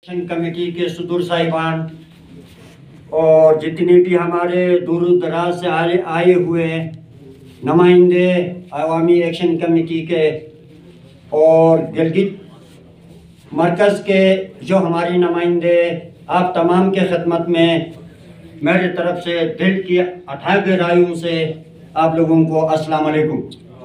Committee کے صدور صاحبان اور جتنے بھی ہمارے دور دراز سے آئے ہوئے نمائندے عوامی ایکشن کمیٹی کے اور گلگت مرکز کے جو ہمارے نمائندے، آپ تمام کے خدمت میں میرے طرف سے دل کی اٹھا گہرائیوں سے آپ لوگوں کو السلام علیکم۔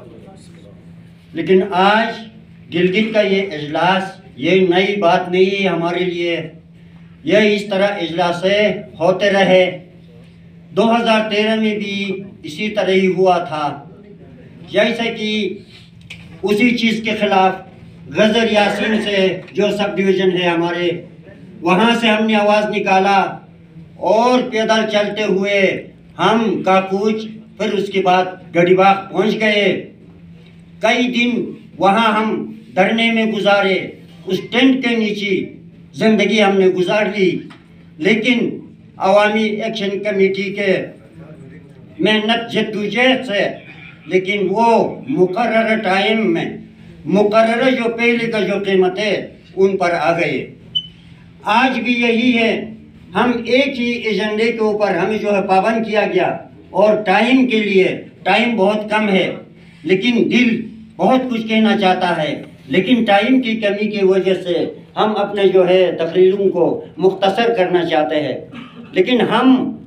لیکن آج گلگت کا یہ اجلاس یہ نئی بات نہیں ہے ہمارے لیے، یہ اس طرح اجلاس ہوتے رہے۔ 2013 میں بھی اسی طرح ہی ہوا تھا، جیسے کہ اسی چیز کے خلاف غزر یاسین سے جو سب ڈویژن ہے ہمارے، وہاں سے ہم نے آواز نکالا اور پیدل چلتے ہوئے ہم کاکوچ، پھر اس کے بعد گڑی باغ پہنچ گئے۔ کئی دن وہاں ہم دھرنے میں گزارے، اس ٹینٹ کے نیچے زندگی ہم نے گزار لی، لیکن عوامی ایکشن کمیٹی کے محنت جدوجہد سے لیکن وہ مقررہ ٹائم میں مقررہ جو پہلے کا جو قیمت ہے ان پر آ گئے۔ آج بھی یہی ہے، ہم ایک ہی ایجنڈے کے اوپر ہمیں جو ہے پابند کیا گیا، اور ٹائم کے لیے ٹائم بہت کم ہے، لیکن دل بہت کچھ کہنا چاہتا ہے، لیکن ٹائم کی کمی کی وجہ سے ہم اپنے جو ہے تقریروں کو مختصر کرنا چاہتے ہیں۔ لیکن ہم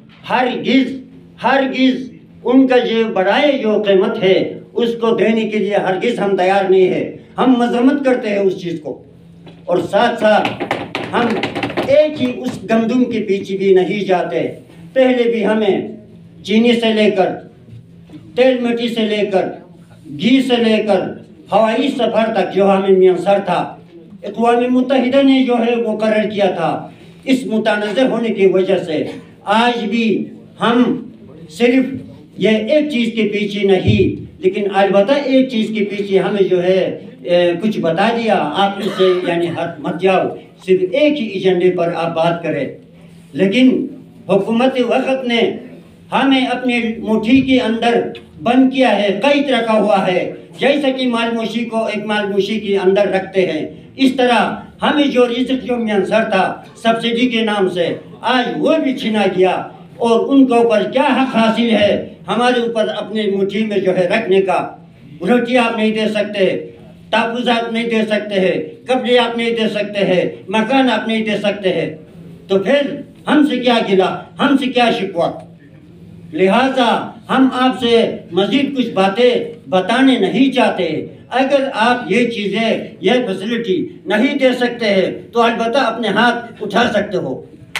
ہرگز ان کا جو بڑھائے جو قیمت ہے اس کو دینے کے لیے ہرگز ہم تیار نہیں ہے۔ ہم مذمت کرتے ہیں اس چیز کو، اور ساتھ ساتھ ہم ایک ہی اس گندم کے پیچھے بھی نہیں جاتے۔ پہلے بھی ہمیں چینی سے لے کر تیل مٹی سے لے کر گھی سے لے کر ہوائی سفر تک جو ہمیں میسر تھا، اقوام متحدہ نے جو ہے وہ مقرر کیا تھا۔ اس متنازع ہونے کی وجہ سے آج بھی ہم صرف یہ ایک چیز کے پیچھے نہیں، لیکن البتہ ایک چیز کے پیچھے ہمیں جو ہے کچھ بتا دیا، آپ اس سے یعنی ہٹ مت جاؤ، صرف ایک ہی ایجنڈے پر آپ بات کریں۔ لیکن حکومت وقت نے ہمیں اپنے مٹھی کے اندر بند کیا ہے، قید رکھا ہوا ہے، جیسا کہ مالموشی کو ایک مالموشی کے اندر رکھتے ہیں، اس طرح ہمیں جو رزق جو میسر تھا سبسڈی کے نام سے آج وہ بھی چھینا گیا، اور ان کے اوپر کیا حق حاصل ہے ہمارے اوپر اپنے مٹھی میں جو ہے رکھنے کا؟ روٹی آپ نہیں دے سکتے، تحفظات نہیں دے سکتے ہیں، کپڑے آپ نہیں دے سکتے ہیں، مکان آپ نہیں دے سکتے ہیں، تو پھر ہم سے کیا گلا، ہم سے کیا شکوہ؟ لہٰذا ہم آپ سے مزید کچھ باتیں بتانے نہیں چاہتے۔ اگر آپ یہ چیزیں یہ فیسلٹی نہیں دے سکتے ہیں تو البتہ اپنے ہاتھ اٹھا سکتے ہو۔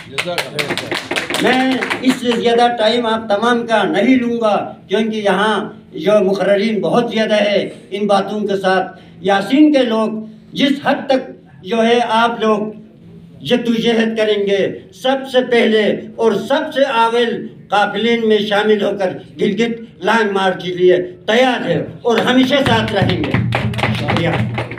میں اس سے زیادہ ٹائم آپ تمام کا نہیں لوں گا، کیونکہ یہاں جو مقررین بہت زیادہ ہے۔ ان باتوں کے ساتھ یاسین کے لوگ جس حد تک جو ہے آپ لوگ جدوجہد کریں گے، سب سے پہلے اور سب سے اول قافلین میں شامل ہو کر گلگت لانگ مارچ کے لیے تیار ہے اور ہمیشہ ساتھ رہیں گے۔ شکریہ۔